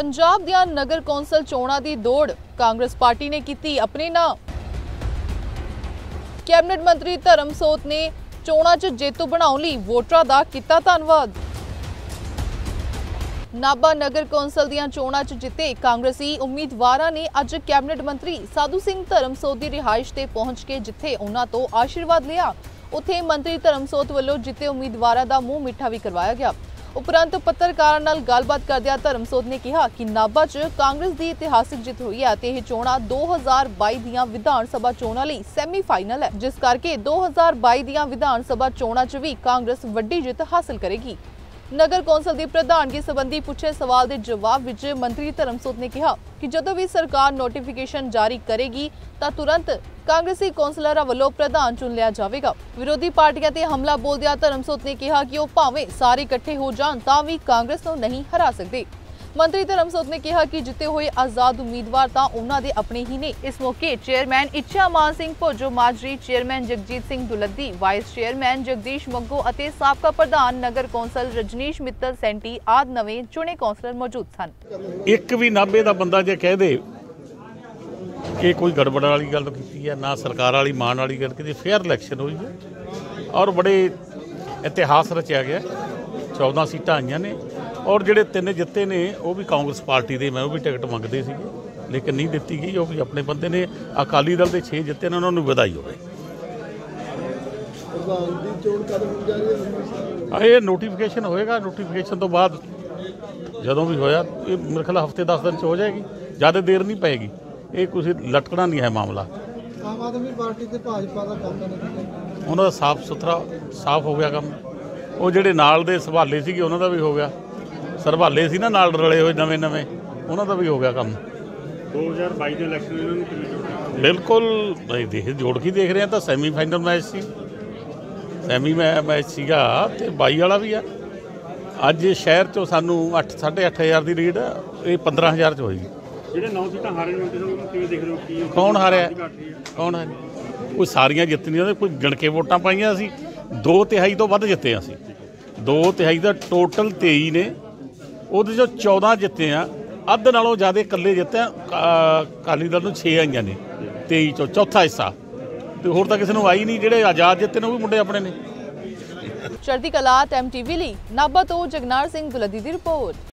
पंजाब दियां नगर कौंसल चोणां दी दौड़ कांग्रेस पार्टी ने कीती अपने नाम। कैबिनेट मंत्री धर्मसोत ने चोणां च जेतू बनाउण लई वोटरां दा कीता धन्नवाद। नाभा नगर कौंसल दियां चोणां च जिते कांग्रेसी उम्मीदवारां ने अज कैबिनेट मंत्री साधू सिंह धर्मसोत दी रिहाइश ते पहुंच के जिथे उन्हां तो आशीर्वाद लिया, उत्थे मंत्री धर्मसोत वल्लों जिते उम्मीदवारां दा मूंह मिठा भी करवाया गया। उपरंत पत्रकारां नाल गलबात करदिआं धर्मसोत ने कहा कि नाभा च कांग्रेस की इतिहासिक जित हुई है ते यह चोणां 2022 दीआं विधान सभा चोणां लई सैमी फाइनल है, जिस करके 2022 दीआं विधान सभा चोणां च भी कांग्रेस वड्डी जित हासिल करेगी। नगर कौंसल की प्रधानगी संबंधी पूछे सवाल के जवाब विच मंत्री धर्मसोत ने कहा कि जदों भी सरकार नोटिफिकेशन जारी करेगी तां तुरंत कांग्रेसी कौंसलरां वल्लों प्रधान चुन लिया जाएगा। विरोधी पार्टियां ते हमला बोलदिआं धर्मसोत ने कहा कि वह भावें सारे इकट्ठे हो जाण तां भी कांग्रेस नूं नहीं हरा सकदे। मंत्री धर्मसोत ने कहा कि जिते हुए आजाद उम्मीदवार तां उन्हां दे अपने ही ने। इस मौके chairman Ichha Maan Singh Bhojo Majri, chairman Jagjit Singh Duladdi, vice chairman Jagdish Maggo अते साबका प्रधान नगर कौंसल रजनीश मित्तल सेंटी आदि नवें चुने कौंसलर मौजूद सन। एक भी नाभे दा बंदा जे कह दे कि कोई गड़बड़ वाली गल की है, ना सरकार वाली मान वाली गल की, फेयर इलैक्शन हुई है और बड़े इतिहास रचिया गया। 14 सीटां आईयां ने और ਜਿਹੜੇ 3 जिते ने वो भी कांग्रेस पार्टी के, मैं वो भी टिकट मंगते थे लेकिन नहीं दी गई। वो भी अपने बंदे ने। अकाली दल के 6 जिते ने, उन्होंने बधाई हो। ये नोटिफिकेशन होएगा, नोटिफिकेशन तो बाद जदों भी होया ये मेरे ख्याल हफ्ते 10 दिन हो जाएगी, ज़्यादा देर नहीं पेगी। ये कुछ लटकना नहीं है मामला। आम आदमी पार्टी ते भाजपा का काम उन्होंने साफ सुथरा साफ हो गया काम। वो ਜਿਹੜੇ ਨਾਲ ਦੇ ਸੰਭਾਲੇ ਸੀਗੇ ਉਹਨਾਂ ਦਾ ਵੀ ਹੋ ਗਿਆ, ਸਰਵਾਲੇ ਸੀ ਨਾ ਨਾਲ ਰਲੇ ਹੋਏ ਨਵੇਂ ਨਵੇਂ, ਉਹਨਾਂ ਦਾ ਵੀ ਹੋ ਗਿਆ ਕੰਮ। 2022 ਦੇ ਇਲੈਕਸ਼ਨ ਇਹਨਾਂ ਨੂੰ ਬਿਲਕੁਲ ਦੇਖ ਜੋੜ ਕੇ ਦੇਖ ਰਹੇ ਹਾਂ ਤਾਂ ਸੈਮੀ ਫਾਈਨਲ ਮੈਚ ਸੀ, ਸੈਮੀ ਮੈਚ ਸੀਗਾ ਤੇ 22 ਵਾਲਾ ਵੀ ਆ। ਅੱਜ ਸ਼ਹਿਰ ਚੋਂ ਸਾਨੂੰ 8,500 ਦੀ ਲੀਡ ਇਹ 15,000 ਚ ਹੋਏਗੀ। ਜਿਹੜੇ 9 ਸੀਟਾਂ ਹਾਰੇ ਨੇ ਉਹਨੂੰ ਕਿਵੇਂ ਦੇਖ ਰਹੇ ਹੋ? ਕੀ ਕੌਣ ਹਾਰਿਆ? ਕੌਣ ਹਾਰਿਆ? ਕੋਈ ਸਾਰੀਆਂ ਜਿੱਤਣੀਆਂ, ਕੋਈ ਗਿਣ ਕੇ ਵੋਟਾਂ ਪਾਈਆਂ ਸੀ। 2/3 ਤੋਂ ਵੱਧ ਜਿੱਤੇ ਅਸੀਂ। 2/3 ਦਾ ਟੋਟਲ 23 ਨੇ, ਉਹਦੇ 'ਚੋਂ 14 ਜਿੱਤੇ ਆ। ਅੱਧ ਨਾਲੋਂ ਜ਼ਿਆਦਾ ਇਕੱਲੇ ਜਿੱਤੇ ਆ। ਅਕਾਲੀ ਦਲ ਨੂੰ 6 ਆਈਆਂ ਨੇ 23 ਚੋਂ, ਚੌਥਾ ਹਿੱਸਾ। ਤੇ ਹੋਰ ਤਾਂ ਕਿਸੇ ਨੂੰ ਆਈ ਨਹੀਂ। ਜਿਹੜੇ ਆਜ਼ਾਦ ਜਿੱਤੇ ਨੇ ਉਹ ਵੀ ਮੁੰਡੇ ਆਪਣੇ ਨੇ। ਚੜ੍ਹਦੀ ਕਲਾ MTV ਲਈ ਨਾਭਾ ਤੋਂ ਜਗਨਾਰ ਸਿੰਘ ਦੁਲੱਦੀ ਦੀ ਰਿਪੋਰਟ।